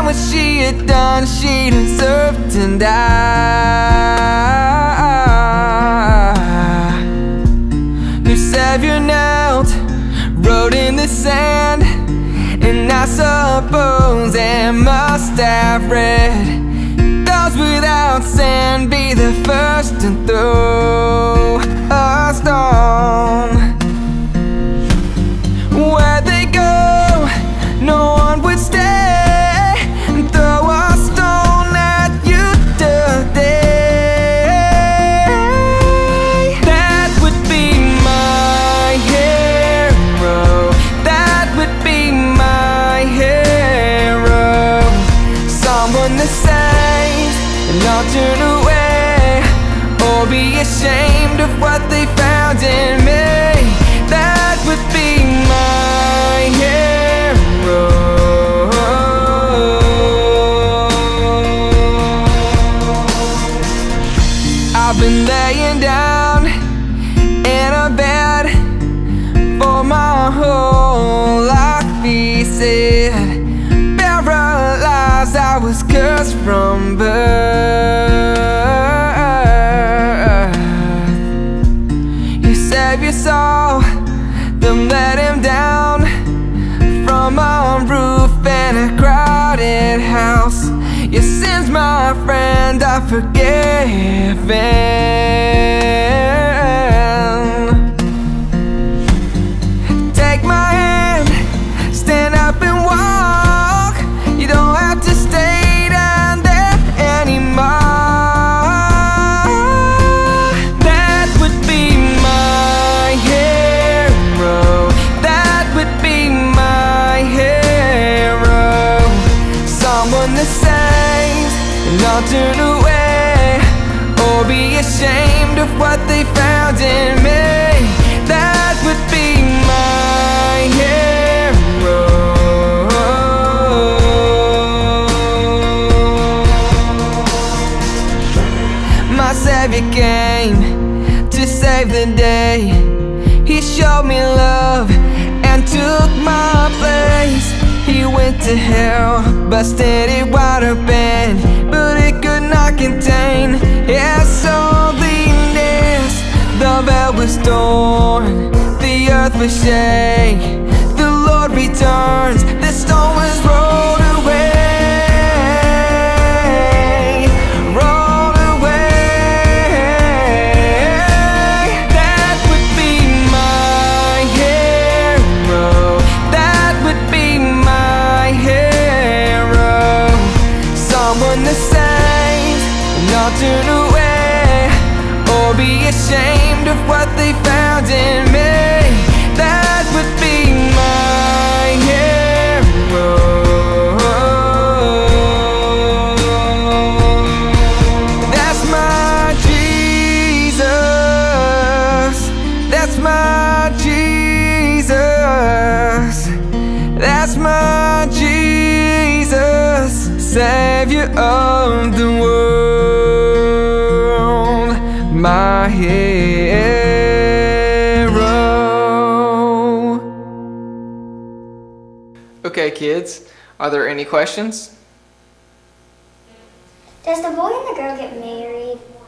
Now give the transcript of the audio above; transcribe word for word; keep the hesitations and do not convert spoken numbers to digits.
what she had done, she deserved to die. Her Savior knelt, wrote in the sand, and I suppose it must have read, those without sin be the first to throw a stone. Where they go, no one would stay and throw a stone at you today. That would be my hero, that would be my hero. Someone that saves and not turn away, or be ashamed of what they found in me. That would be my hero. I've been laying down in a bed for my whole life, he said. Paralyzed, I was cursed from birth. Your Savior saw them let him down from a roof in a crowded house. Your sins, my friend, are forgiven. Take my hand, stand up and walk. You don't have to stay down there anymore. That would be my hero, that would be my hero. Someone that saves and not turn away, or be ashamed of what they found in me. That would be my hero. My Savior came to save the day. He showed me love and took my place. He went to hell, busted it wide open, but it could not contain his holiness. The veil was torn, the earth was shake. The Lord returns, the stone was rolled away. Rolled away. That would be my hero, that would be my hero. Someone that saves and not turn away, or be ashamed of what they found in me. That would be my hero. That's my Jesus, that's my Jesus, that's my Jesus, Savior of the world, my hero. Okay, kids, are there any questions? Does the boy and the girl get married?